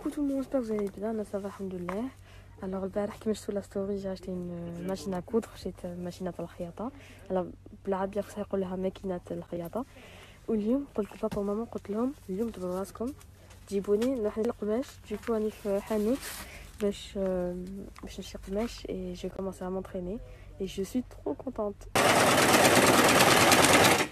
Coucou tout le monde, j'espère que vous allez bien, ça va, alhamdoulilah. Alors, البارح كما شفتوا لا ستوري j'ai acheté une machine à coudre, شريت ماكينة الخياطة. alors بالعربية خصها يقول لها ماكينة الخياطة. واليوم قلت لبابا وماما قلت لهم اليوم دبروا راسكم تجيبوني نروح القماش تجيبوا راني في حانوت باش نشري قماش et j'ai commencé à m'entraîner et je suis trop contente.